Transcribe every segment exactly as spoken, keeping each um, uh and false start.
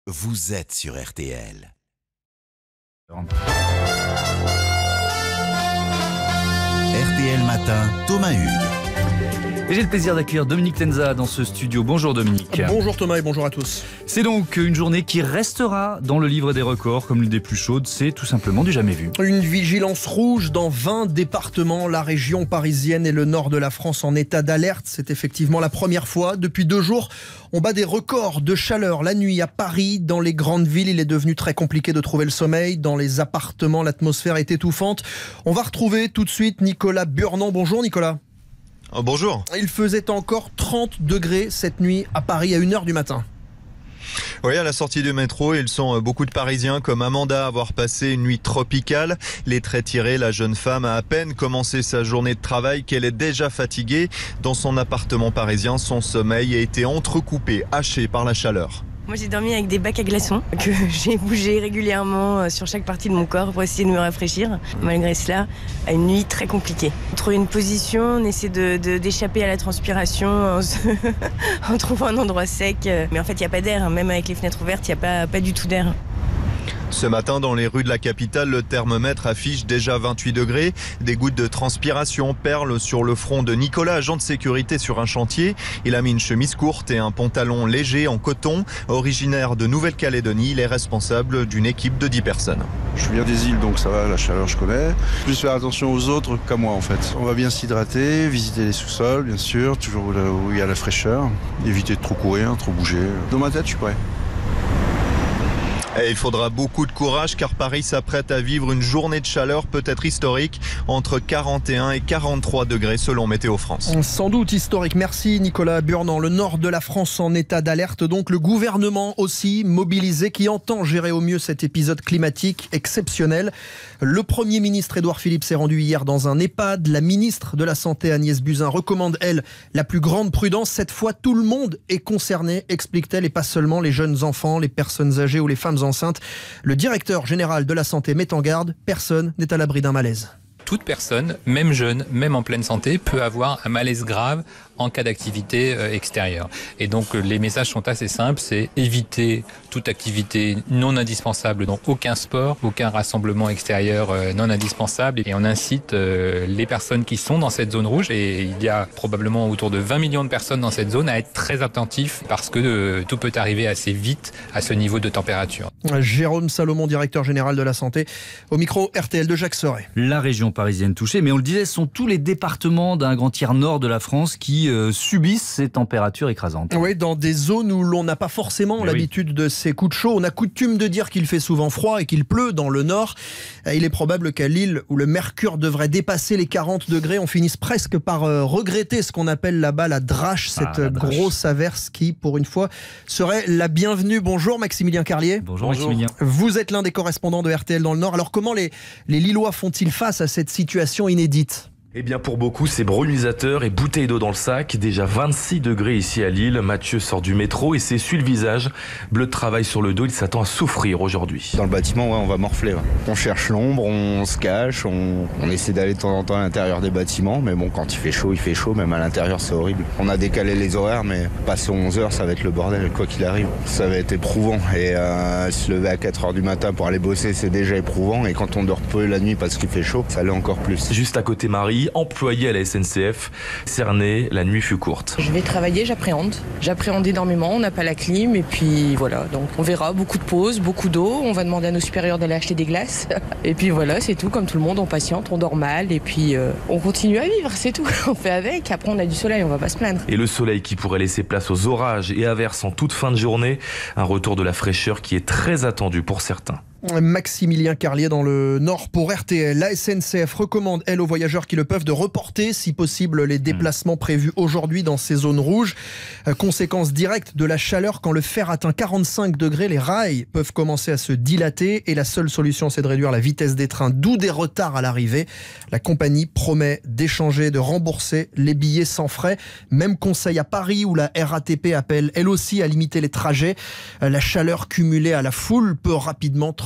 Vous êtes sur R T L. R T L Matin, Thomas Hugues. Et j'ai le plaisir d'accueillir Dominique Tenza dans ce studio. Bonjour Dominique. Bonjour Thomas et bonjour à tous. C'est donc une journée qui restera dans le livre des records comme l'une des plus chaudes. C'est tout simplement du jamais vu. Une vigilance rouge dans vingt départements. La région parisienne et le nord de la France en état d'alerte. C'est effectivement la première fois. Depuis deux jours, on bat des records de chaleur. La nuit à Paris, dans les grandes villes, il est devenu très compliqué de trouver le sommeil. Dans les appartements, l'atmosphère est étouffante. On va retrouver tout de suite Nicolas Burnand. Bonjour Nicolas. Oh, bonjour. Il faisait encore trente degrés cette nuit à Paris à une heure du matin. Oui, à la sortie du métro, ils sont beaucoup de Parisiens comme Amanda à avoir passé une nuit tropicale. Les traits tirés, la jeune femme a à peine commencé sa journée de travail qu'elle est déjà fatiguée. Dans son appartement parisien, son sommeil a été entrecoupé, haché par la chaleur. Moi j'ai dormi avec des bacs à glaçons que j'ai bougé régulièrement sur chaque partie de mon corps pour essayer de me rafraîchir. Malgré cela, à une nuit très compliquée. On trouve une position, on essaie de, de, d'échapper à la transpiration en, se... en trouvant un endroit sec. Mais en fait il n'y a pas d'air, même avec les fenêtres ouvertes, il n'y a pas, pas du tout d'air. Ce matin, dans les rues de la capitale, le thermomètre affiche déjà vingt-huit degrés. Des gouttes de transpiration perlent sur le front de Nicolas, agent de sécurité sur un chantier. Il a mis une chemise courte et un pantalon léger en coton. Originaire de Nouvelle-Calédonie, il est responsable d'une équipe de dix personnes. Je viens des îles, donc ça va, la chaleur je connais. Plus faire attention aux autres qu'à moi en fait. On va bien s'hydrater, visiter les sous-sols, bien sûr, toujours où il y a la fraîcheur. Éviter de trop courir, trop bouger. Dans ma tête, je suis prêt. Et il faudra beaucoup de courage car Paris s'apprête à vivre une journée de chaleur peut-être historique entre quarante et un et quarante-trois degrés selon Météo France. Sans doute historique. Merci Nicolas Burnand. Le nord de la France en état d'alerte, donc le gouvernement aussi mobilisé qui entend gérer au mieux cet épisode climatique exceptionnel. Le Premier ministre Édouard Philippe s'est rendu hier dans un EHPAD. La ministre de la Santé Agnès Buzyn recommande, elle, la plus grande prudence. Cette fois, tout le monde est concerné, explique-t-elle, et pas seulement les jeunes enfants, les personnes âgées ou les femmes enceintes. Le directeur général de la santé met en garde, personne n'est à l'abri d'un malaise. Toute personne, même jeune, même en pleine santé, peut avoir un malaise grave en cas d'activité extérieure. Et donc les messages sont assez simples, c'est éviter toute activité non indispensable, donc aucun sport, aucun rassemblement extérieur non indispensable. Et on incite les personnes qui sont dans cette zone rouge, et il y a probablement autour de vingt millions de personnes dans cette zone, à être très attentifs parce que tout peut arriver assez vite à ce niveau de température. Jérôme Salomon, directeur général de la santé, au micro R T L de Jacques Serret. La région parisienne touchée, mais on le disait, ce sont tous les départements d'un grand tiers nord de la France qui euh, subissent ces températures écrasantes. Oui, dans des zones où l'on n'a pas forcément mais l'habitude oui. de ces coups de chaud. On a coutume de dire qu'il fait souvent froid et qu'il pleut dans le nord. Il est probable qu'à Lille, où le mercure devrait dépasser les quarante degrés, on finisse presque par euh, regretter ce qu'on appelle là-bas la drache, cette ah, la drache. grosse averse qui, pour une fois, serait la bienvenue. Bonjour Maximilien Carlier. Bonjour, Bonjour. Maximilien. Vous êtes l'un des correspondants de R T L dans le Nord. Alors comment les, les Lillois font-ils face à cette situation inédite ? Eh bien pour beaucoup c'est brumisateur et bouteille d'eau dans le sac. Déjà vingt-six degrés ici à Lille. Mathieu sort du métro et s'essuie le visage. Bleu de travail sur le dos, il s'attend à souffrir aujourd'hui. Dans le bâtiment, ouais, on va morfler. Ouais. On cherche l'ombre, on se cache, on, on essaie d'aller de temps en temps à l'intérieur des bâtiments. Mais bon, quand il fait chaud, il fait chaud. Même à l'intérieur, c'est horrible. On a décalé les horaires, mais passer onze heures, ça va être le bordel, quoi qu'il arrive. Ça va être éprouvant. Et euh, se lever à quatre heures du matin pour aller bosser, c'est déjà éprouvant. Et quand on dort peu la nuit parce qu'il fait chaud, ça l'est encore plus. Juste à côté Marie, employé à la S N C F, cerné, la nuit fut courte. Je vais travailler, j'appréhende. J'appréhende énormément, on n'a pas la clim et puis voilà, donc on verra, beaucoup de pauses, beaucoup d'eau, on va demander à nos supérieurs d'aller acheter des glaces et puis voilà, c'est tout, comme tout le monde, on patiente, on dort mal et puis euh, on continue à vivre, c'est tout, on fait avec, après on a du soleil, on va pas se plaindre. Et le soleil qui pourrait laisser place aux orages et averses en toute fin de journée, un retour de la fraîcheur qui est très attendu pour certains. Maximilien Carlier dans le Nord pour R T L. La S N C F recommande, elle, aux voyageurs qui le peuvent, de reporter, si possible, les déplacements prévus aujourd'hui dans ces zones rouges. Conséquence directe de la chaleur, quand le fer atteint quarante-cinq degrés, les rails peuvent commencer à se dilater et la seule solution, c'est de réduire la vitesse des trains, d'où des retards à l'arrivée. La compagnie promet d'échanger, de rembourser les billets sans frais. Même conseil à Paris, où la R A T P appelle, elle aussi, à limiter les trajets. La chaleur cumulée à la foule peut rapidement transformer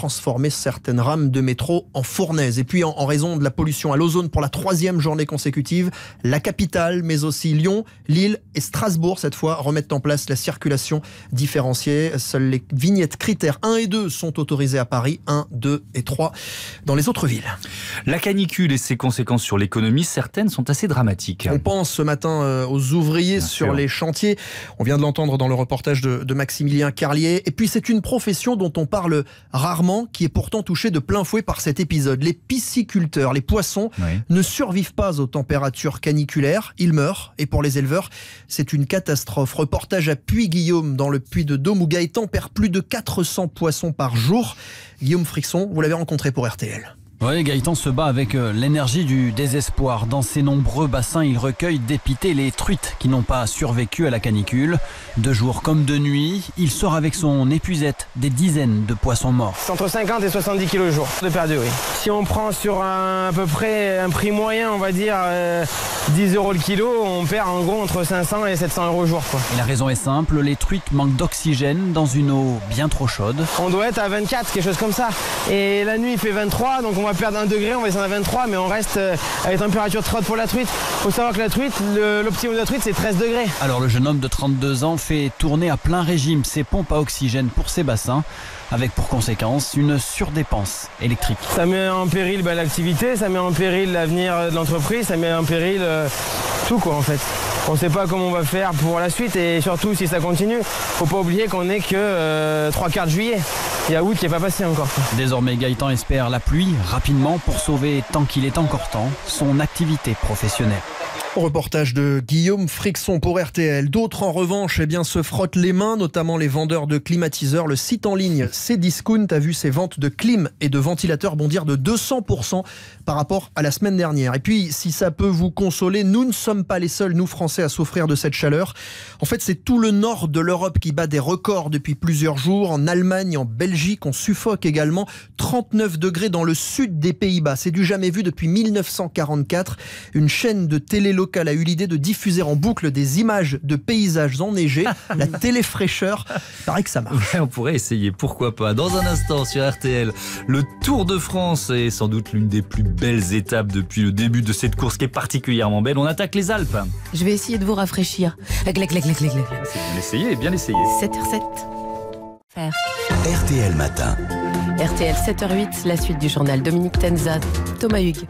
transformer certaines rames de métro en fournaises. Et puis en, en raison de la pollution à l'ozone pour la troisième journée consécutive, la capitale, mais aussi Lyon, Lille et Strasbourg, cette fois, remettent en place la circulation différenciée. Seules les vignettes critères un et deux sont autorisées à Paris, un, deux et trois dans les autres villes. La canicule et ses conséquences sur l'économie, certaines sont assez dramatiques. On pense ce matin aux ouvriers Bien sur sûr. les chantiers. On vient de l'entendre dans le reportage de, de Maximilien Carlier. Et puis c'est une profession dont on parle rarement, qui est pourtant touchée de plein fouet par cet épisode. Les pisciculteurs, les poissons, Oui. ne survivent pas aux températures caniculaires. Ils meurent. Et pour les éleveurs, c'est une catastrophe. Reportage à Puy-Guillaume, dans le Puy-de-Dôme, où Gaëtan perd plus de quatre cents poissons par jour. Guillaume Frixon, vous l'avez rencontré pour R T L. Oui, Gaëtan se bat avec l'énergie du désespoir. Dans ses nombreux bassins, il recueille d'épités les truites qui n'ont pas survécu à la canicule. De jour comme de nuit, il sort avec son épuisette des dizaines de poissons morts. C'est entre cinquante et soixante-dix kilos le jour de perdu, oui. Si on prend sur un, à peu près un prix moyen, on va dire euh, dix euros le kilo, on perd en gros entre cinq cents et sept cents euros le jour, quoi. Et la raison est simple, les truites manquent d'oxygène dans une eau bien trop chaude. On doit être à vingt-quatre, quelque chose comme ça. Et la nuit il fait vingt-trois, donc on va perdre un degré, on va descendre à vingt-trois, mais on reste euh, à une température très haute pour la truite. Il faut savoir que la truite, le, l'optimum de la truite, c'est treize degrés. Alors le jeune homme de trente-deux ans fait tourner à plein régime ses pompes à oxygène pour ses bassins, avec pour conséquence une surdépense électrique. Ça met en péril bah, l'activité, ça met en péril l'avenir de l'entreprise, ça met en péril euh, tout quoi en fait. On ne sait pas comment on va faire pour la suite et surtout si ça continue, faut pas oublier qu'on n'est que euh, trois quarts de juillet. Il y a août qui n'est pas passé encore. Désormais, Gaëtan espère la pluie rapidement pour sauver, tant qu'il est encore temps, son activité professionnelle. Reportage de Guillaume Frixon pour R T L. D'autres, en revanche, eh bien, se frottent les mains, notamment les vendeurs de climatiseurs. Le site en ligne Cdiscount a vu ses ventes de clim et de ventilateurs bondir de deux cents pour cent par rapport à la semaine dernière. Et puis, si ça peut vous consoler, nous ne sommes pas les seuls, nous Français, à souffrir de cette chaleur. En fait, c'est tout le nord de l'Europe qui bat des records depuis plusieurs jours. En Allemagne, en Belgique, on suffoque également. trente-neuf degrés dans le sud des Pays-Bas. C'est du jamais vu depuis mille neuf cent quarante-quatre. Une chaîne de télé locale a eu l'idée de diffuser en boucle des images de paysages enneigés. La téléfraîcheur, paraît que ça marche. Ouais, on pourrait essayer, pourquoi pas. Dans un instant sur R T L, le Tour de France est sans doute l'une des plus belles étapes depuis le début de cette course qui est particulièrement belle. On attaque les Alpes. Je vais essayer de vous rafraîchir. Clac, clac, clac, clac, clac. C'est bien essayé, bien essayé. sept heures sept. Faire. R T L Matin. R T L sept heures huit, la suite du journal. Dominique Tenza, Thomas Hugues.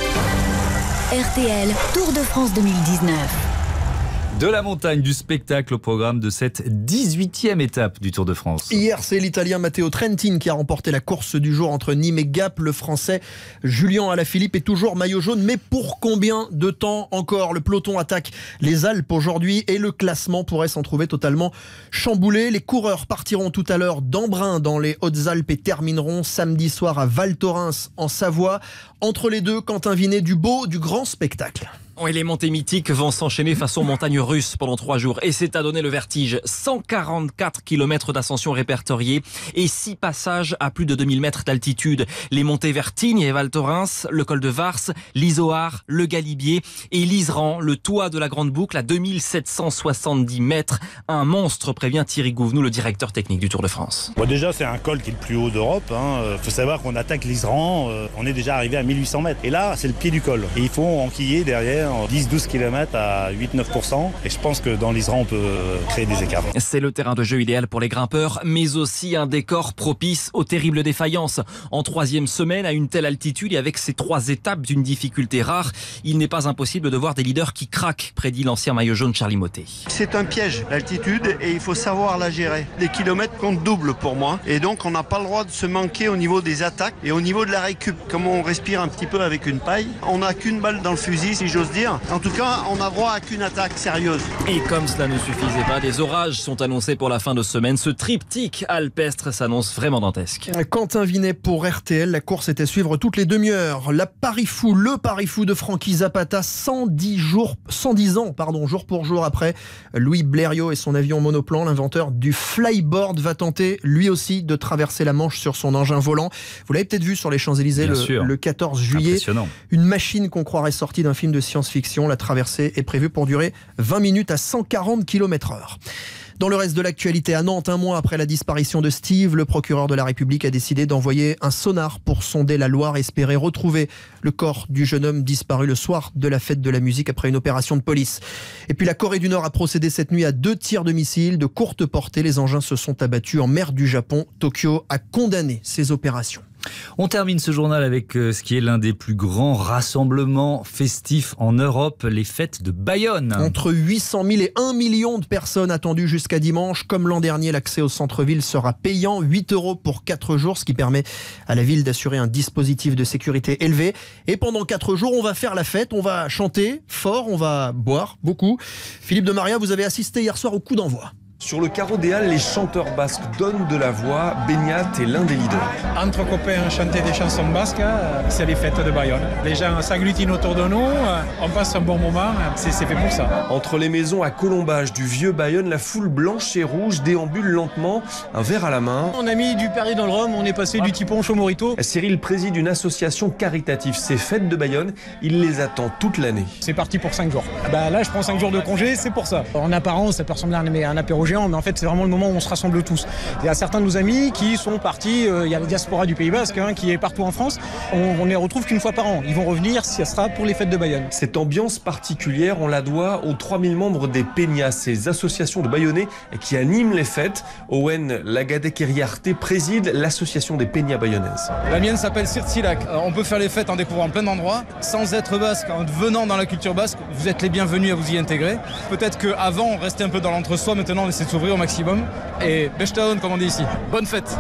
R T L Tour de France deux mille dix-neuf. De la montagne, du spectacle au programme de cette dix-huitième étape du Tour de France. Hier, c'est l'Italien Matteo Trentin qui a remporté la course du jour entre Nîmes et Gap. Le Français Julian Alaphilippe est toujours maillot jaune. Mais pour combien de temps encore? Le peloton attaque les Alpes aujourd'hui et le classement pourrait s'en trouver totalement chamboulé. Les coureurs partiront tout à l'heure d'Embrun dans les Hautes-Alpes et termineront samedi soir à Val Thorens en Savoie. Entre les deux, Quentin Vinet, du beau, du grand spectacle. Oui, les montées mythiques vont s'enchaîner façon montagne russe pendant trois jours et c'est à donner le vertige. cent quarante-quatre kilomètres d'ascension répertoriés et six passages à plus de deux mille mètres d'altitude. Les montées vers Tignes et Val Thorens, le col de Vars, l'Izoard, le Galibier et l'Iseran, le toit de la Grande Boucle à deux mille sept cent soixante-dix mètres. Un monstre, prévient Thierry Gouvenou, le directeur technique du Tour de France. Bon, déjà, c'est un col qui est le plus haut d'Europe. Il hein. faut savoir qu'on attaque l'Iseran, euh, on est déjà arrivé à mille huit cents mètres. Et là, c'est le pied du col. Et il faut enquiller derrière dix à douze kilomètres à huit à neuf pour cent. Et je pense que dans l'Iseran, on peut créer des écarts. C'est le terrain de jeu idéal pour les grimpeurs, mais aussi un décor propice aux terribles défaillances. En troisième semaine, à une telle altitude et avec ces trois étapes d'une difficulté rare, il n'est pas impossible de voir des leaders qui craquent, prédit l'ancien maillot jaune Charlie Mottet. C'est un piège, l'altitude, et il faut savoir la gérer. Les kilomètres comptent double pour moi. Et donc, on n'a pas le droit de se manquer au niveau des attaques et au niveau de la récup. Comme on respire un petit peu avec une paille, on n'a qu'une balle dans le fusil, si j'ose dire. En tout cas, on n'a droit à qu'une attaque sérieuse. Et comme cela ne suffisait pas, des orages sont annoncés pour la fin de semaine. Ce triptyque alpestre s'annonce vraiment dantesque. Quentin Vinet pour R T L. La course était à suivre toutes les demi-heures. La Paris Fou, le Paris Fou de Francky Zapata, cent dix jours, cent dix ans, pardon, jour pour jour après. Louis Blériot et son avion monoplan, l'inventeur du flyboard, va tenter lui aussi de traverser la Manche sur son engin volant. Vous l'avez peut-être vu sur les Champs-Élysées le, le quatorze juillet. Une machine qu'on croirait sortie d'un film de science-fiction. La traversée est prévue pour durer vingt minutes à cent quarante kilomètres heure. Dans le reste de l'actualité, à Nantes, un mois après la disparition de Steve, le procureur de la République a décidé d'envoyer un sonar pour sonder la Loire et espérer retrouver le corps du jeune homme disparu le soir de la fête de la musique après une opération de police. Et puis la Corée du Nord a procédé cette nuit à deux tirs de missiles de courte portée. Les engins se sont abattus en mer du Japon. Tokyo a condamné ces opérations. On termine ce journal avec ce qui est l'un des plus grands rassemblements festifs en Europe, les fêtes de Bayonne. Entre huit cent mille et un million de personnes attendues jusqu'à dimanche. Comme l'an dernier, l'accès au centre-ville sera payant, huit euros pour quatre jours, ce qui permet à la ville d'assurer un dispositif de sécurité élevé. Et pendant quatre jours, on va faire la fête, on va chanter fort, on va boire beaucoup. Philippe de Maria, vous avez assisté hier soir au coup d'envoi. Sur le carreau des Halles, les chanteurs basques donnent de la voix. Beignat est l'un des leaders. Entre copains, chanter des chansons basques, c'est les fêtes de Bayonne. Les gens s'agglutinent autour de nous, on passe un bon moment, c'est fait pour ça. Entre les maisons à colombage du vieux Bayonne, la foule blanche et rouge déambule lentement, un verre à la main. On a mis du Perrier dans le rhum, on est passé du petit punch au mojito. Cyril préside une association caritative, ces fêtes de Bayonne, il les attend toute l'année. C'est parti pour cinq jours. Bah là, je prends cinq jours de congé, c'est pour ça. En apparence, ça peut ressembler à un apéro géant, mais en fait c'est vraiment le moment où on se rassemble tous. Il y a certains de nos amis qui sont partis, euh, il y a la diaspora du Pays Basque hein, qui est partout en France, on, on les retrouve qu'une fois par an. Ils vont revenir, ça sera pour les fêtes de Bayonne. Cette ambiance particulière, on la doit aux trois mille membres des Peñas, ces associations de Bayonnais qui animent les fêtes. Owen Lagadec-Eriarte préside l'association des Peñas bayonnaises. La mienne s'appelle Sirtsilak. On peut faire les fêtes en découvrant plein d'endroits, sans être basque, en venant dans la culture basque, vous êtes les bienvenus à vous y intégrer. Peut-être qu'avant on restait un peu dans l'entre-soi, maintenant on essaie de s'ouvrir au maximum. Et Bechtaon, comme on dit ici. Bonne fête.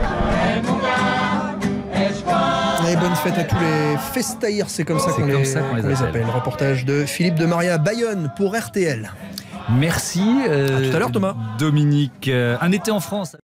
Et bonne fête à tous les festaïrs, c'est comme ça qu'on les, ça qu'on les, qu'on les appelle. Reportage de Philippe de Maria, Bayonne pour R T L. Merci. Euh, à tout à l'heure Thomas. Dominique, euh, un été en France.